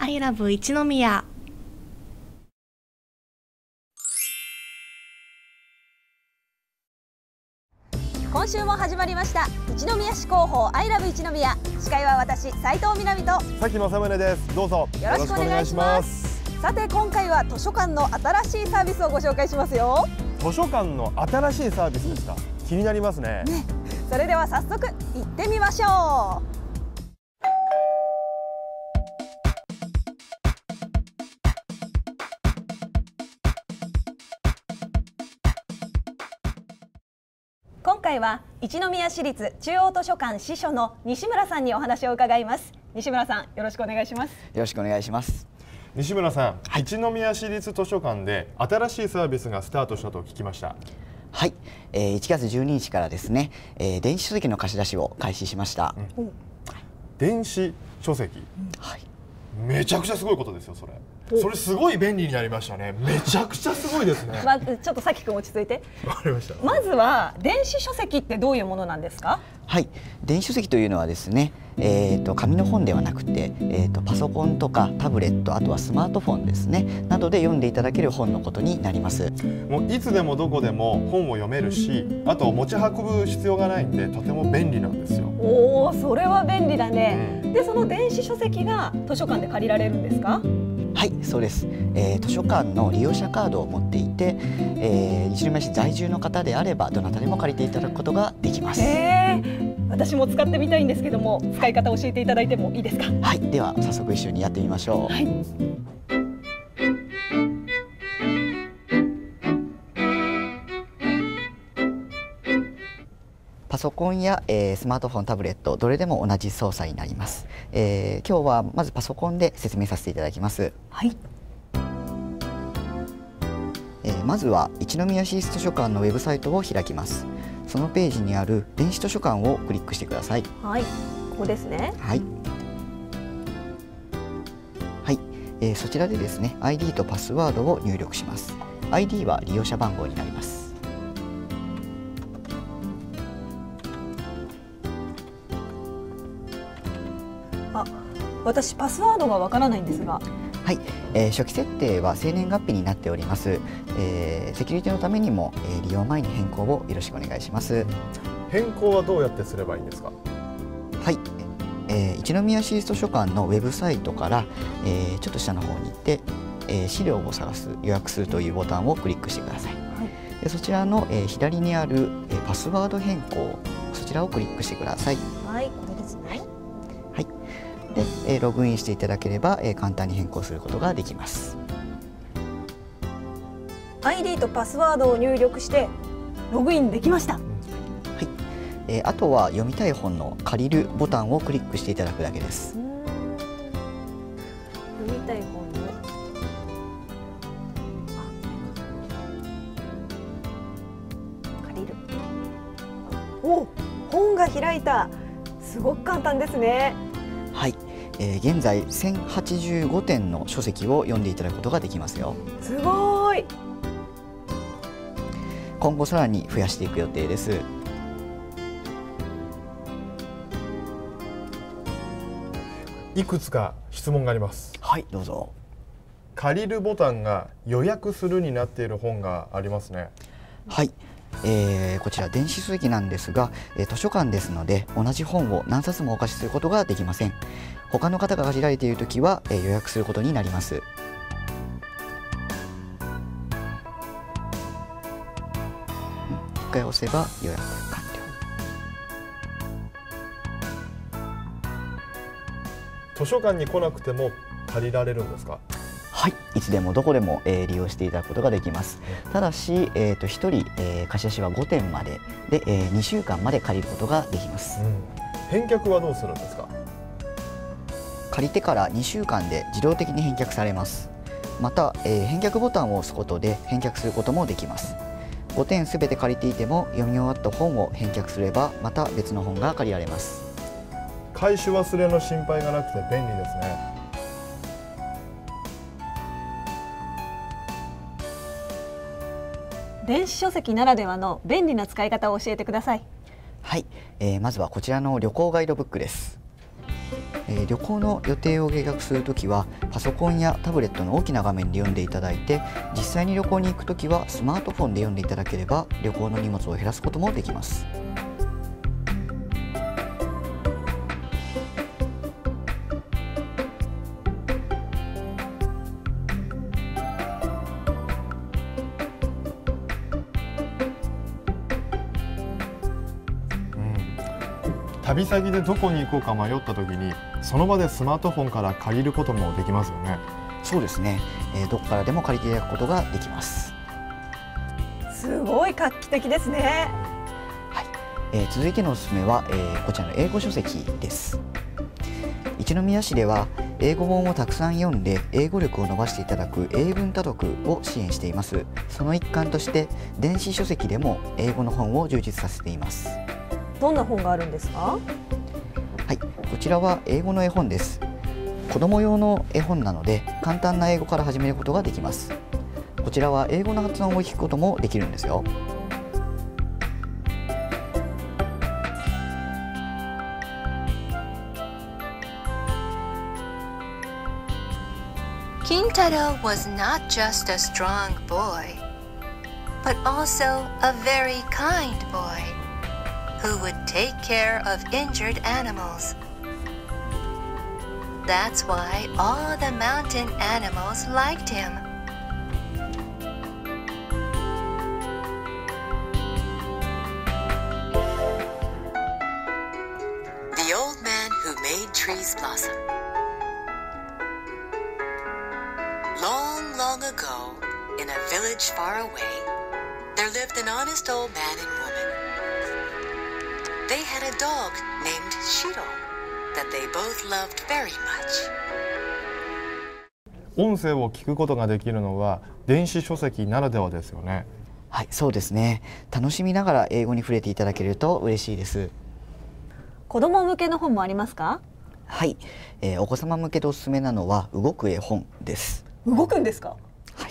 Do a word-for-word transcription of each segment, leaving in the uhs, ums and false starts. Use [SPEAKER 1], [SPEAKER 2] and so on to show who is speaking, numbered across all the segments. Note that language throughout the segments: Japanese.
[SPEAKER 1] アイラブ一宮。
[SPEAKER 2] 今週も始まりました一宮市広報アイラブ一宮。司会は私斉藤みなみと
[SPEAKER 3] 崎正宗です。どうぞ
[SPEAKER 2] よろしくお願いします。さて今回は図書館の新しいサービスをご紹介しますよ。
[SPEAKER 3] 図書館の新しいサービスですか。気になりますね。
[SPEAKER 2] ね、それでは早速行ってみましょう。今回は一宮市立中央図書館司書の西村さんにお話を伺います。西村さん、よろしくお願いします。
[SPEAKER 4] よろしくお願いします。
[SPEAKER 3] 西村さん、
[SPEAKER 4] はい、
[SPEAKER 3] 一宮市立図書館で新しいサービスがスタートしたと聞きました。
[SPEAKER 4] はい、えー、いちがつじゅうににちからですね、えー、電子書籍の貸し出しを開始しました。
[SPEAKER 3] うん、電子書籍、うん、はい、めちゃくちゃすごいことですよ。それそれすごい便利になりましたね。めちゃくちゃすごいですね。
[SPEAKER 2] まあ、ちょっとさきくん落ち着いて。
[SPEAKER 3] わかりました。
[SPEAKER 2] まずは電子書籍ってどういうものなんですか？
[SPEAKER 4] はい、電子書籍というのはですね、えー、と紙の本ではなくて、えー、とパソコンとかタブレット、あとはスマートフォンですねなどで読んでいただける本のことになります。
[SPEAKER 3] もういつでもどこでも本を読めるし、あと持ち運ぶ必要がないんでとても便利なんですよ。
[SPEAKER 2] おお、それは便利だね。うん、でその電子書籍が図書館で借りられるんですか？
[SPEAKER 4] はい、そうです、えー、図書館の利用者カードを持っていて、えー、一宮市在住の方であればどなたでも借りていただくことができます。
[SPEAKER 2] えー、私も使ってみたいんですけども、使い方教えていただいてもいいですか？
[SPEAKER 4] はい、では早速一緒にやってみましょう。はい、パソコンや、えー、スマートフォン、タブレットどれでも同じ操作になります。えー、今日はまずパソコンで説明させていただきます。
[SPEAKER 2] はい、
[SPEAKER 4] えー、まずは一宮市立図書館のウェブサイトを開きます。そのページにある電子図書館をクリックしてください。
[SPEAKER 2] はい、ここですね。
[SPEAKER 4] はい、はい、えー、そちらでですね アイディー とパスワードを入力します。 アイディー は利用者番号になります。
[SPEAKER 2] あ、私パスワードがわからないんですが。
[SPEAKER 4] はい、えー、初期設定は生年月日になっております。えー、セキュリティのためにも、えー、利用前に変更をよろしくお願いします。
[SPEAKER 3] 変更はどうやってすればいいんですか？
[SPEAKER 4] はい、えー、一宮市立図書館のウェブサイトから、えー、ちょっと下の方に行って、えー、資料を探す、予約するというボタンをクリックしてください。はい、でそちらの、えー、左にある、えー、パスワード変更、そちらをクリックしてください。
[SPEAKER 2] はい、これですね。
[SPEAKER 4] はい、で、えー、ログインしていただければ、えー、簡単に変更することができます。
[SPEAKER 2] アイディー とパスワードを入力してログインできました。はい、
[SPEAKER 4] えー、あとは読みたい本の借りるボタンをクリックしていただくだけです。
[SPEAKER 2] 読みたい本の借りる。お、本が開いた。すごく簡単ですね。
[SPEAKER 4] はい、えー、現在せんはちじゅうごてんの書籍を読んでいただくことができますよ。
[SPEAKER 2] すごい。
[SPEAKER 4] 今後さらに増やしていく予定です。
[SPEAKER 3] いくつか質問があります。
[SPEAKER 4] はい、どうぞ。
[SPEAKER 3] 借りるボタンが予約するになっている本がありますね。
[SPEAKER 4] はい、えー、こちら電子書籍なんですが、えー、図書館ですので同じ本を何冊もお貸しすることができません。他の方が借りられているときは、えー、予約することになります。一回押せば予約完了。
[SPEAKER 3] 図書館に来なくても借りられるんですか？
[SPEAKER 4] はい、いつでもどこでも、えー、利用していただくことができます。ただし、えー、とひとり、えー、貸し出しはごてんまでで、えー、にしゅうかんまで借りることができます。
[SPEAKER 3] うん、返却はどうするんですか？
[SPEAKER 4] 借りてからにしゅうかんで自動的に返却されます。また、えー、返却ボタンを押すことで返却することもできます。ごてんすべて借りていても読み終わった本を返却すればまた別の本が借りられます。
[SPEAKER 3] 返し忘れの心配がなくて便利ですね。
[SPEAKER 2] 電子書籍ならではの便利な使い方を教えてください。
[SPEAKER 4] はい、えー、まずはこちらの旅行ガイドブックです。 えー、旅行の予定を計画するときはパソコンやタブレットの大きな画面で読んでいただいて、実際に旅行に行くときはスマートフォンで読んでいただければ旅行の荷物を減らすこともできます。
[SPEAKER 3] 旅先でどこに行こうか迷った時にその場でスマートフォンから借りることもできますよね。
[SPEAKER 4] そうですね、えー、どこからでも借りていただくことができます。
[SPEAKER 2] すごい画期的ですね。
[SPEAKER 4] はい、えー、続いてのおすすめは、えー、こちらの英語書籍です。一宮市では英語本をたくさん読んで英語力を伸ばしていただく英文多読を支援しています。その一環として電子書籍でも英語の本を充実させています。
[SPEAKER 2] どんな本があるんですか？
[SPEAKER 4] はい、こちらは英語の絵本です。子供用の絵本なので簡単な英語から始めることができます。こちらは英語の発音を聞くこともできるんですよ。
[SPEAKER 1] Kintaro was not just a strong boy, but also a very kind boy.Who would take care of injured animals. That's why all the mountain animals liked him. The Old Man Who Made Trees Blossom. Long, long ago, in a village far away, there lived an honest old man and woman.They had a dog named Shiro that they both loved very much.
[SPEAKER 3] 音声を聞くことができるのは電子書籍ならではですよね。
[SPEAKER 4] はい、そうですね。楽しみながら英語に触れていただけると嬉しいです。
[SPEAKER 2] 子ども向けの本もありますか？
[SPEAKER 4] はい、えー、お子様向けでおすすめなのは動く絵本です。
[SPEAKER 2] 動くんですか？
[SPEAKER 4] はい、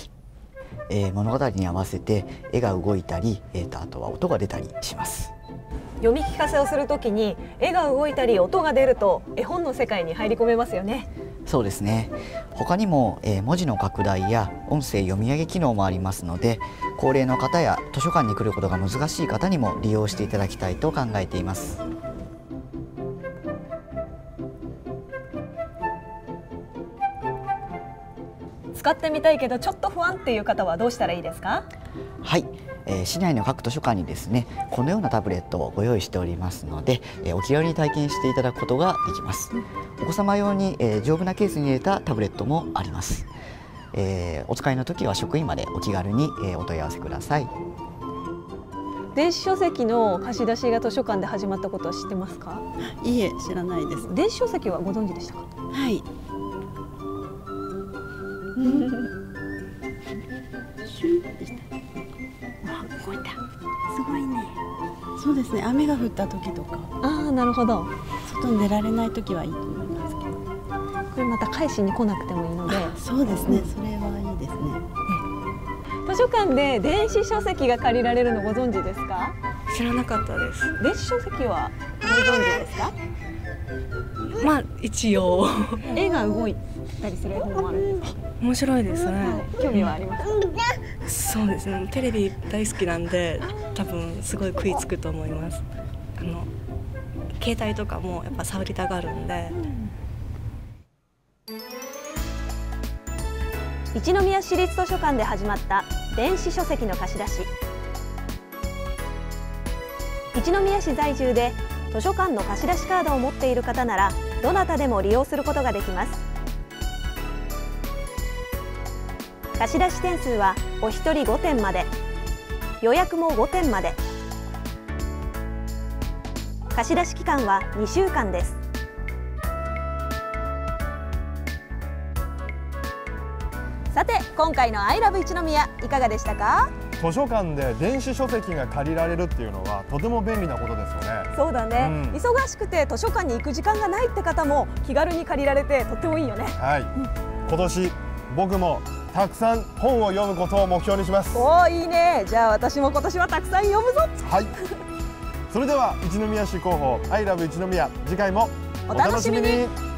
[SPEAKER 4] えー、物語に合わせて絵が動いたり、えーと、あとは音が出たりします。
[SPEAKER 2] 読み聞かせをするときに絵が動いたり音が出ると絵本の世界に入り込めますよね。
[SPEAKER 4] そうですね。他にも、えー、文字の拡大や音声読み上げ機能もありますので、高齢の方や図書館に来ることが難しい方にも利用していただきたいと考えています。
[SPEAKER 2] 使ってみたいけどちょっと不安っていう方はどうしたらいいですか？
[SPEAKER 4] はい、えー、市内の各図書館にですね、このようなタブレットをご用意しておりますので、えー、お気軽に体験していただくことができます。お子様用に、えー、丈夫なケースに入れたタブレットもあります。えー、お使いの時は職員までお気軽に、えー、お問い合わせください。
[SPEAKER 2] 電子書籍の貸し出しが図書館で始まったことは知ってますか？
[SPEAKER 5] いいえ、知らないです。
[SPEAKER 2] 電子書籍はご存知でしたか？
[SPEAKER 5] はい。シュンでした。あ、動いた。すごいね。そうですね。雨が降った時とか。
[SPEAKER 2] ああ、なるほど。
[SPEAKER 5] 外に出られない時はいいと思いますけど。
[SPEAKER 2] これまた返しに来なくてもいいので。
[SPEAKER 5] そうですね。それはいいですね。
[SPEAKER 2] 図書館で電子書籍が借りられるのご存知ですか？
[SPEAKER 6] 知らなかったです。
[SPEAKER 2] 電子書籍はご存知ですか？
[SPEAKER 6] まあ一応
[SPEAKER 2] 絵が動いたりする絵本もあるんですか？
[SPEAKER 6] 面白いですね、
[SPEAKER 2] はい、興味はあります。
[SPEAKER 6] そうですね。テレビ大好きなんで多分すごい食いつくと思います。あの携帯とかもやっぱ触りたがるんで、
[SPEAKER 2] うん、一宮市立図書館で始まった電子書籍の貸し出し。一宮市在住で図書館の貸し出しカードを持っている方ならどなたでも利用することができます。貸し出し点数はお一人ごてんまで、予約もごてんまで。貸し出し期間はにしゅうかんです。さて、今回の I love 一宮いかがでしたか？
[SPEAKER 3] 図書館で電子書籍が借りられるっていうのはとても便利なことですよね。
[SPEAKER 2] そうだね、うん、忙しくて図書館に行く時間がないって方も気軽に借りられてとってもいいよね。
[SPEAKER 3] はい、うん、今年僕もたくさん本を読むことを目標にします。
[SPEAKER 2] おー、いいね。じゃあ私も今年はたくさん読むぞ。
[SPEAKER 3] はいそれでは一宮市広報 I love 一宮、次回もお楽しみに。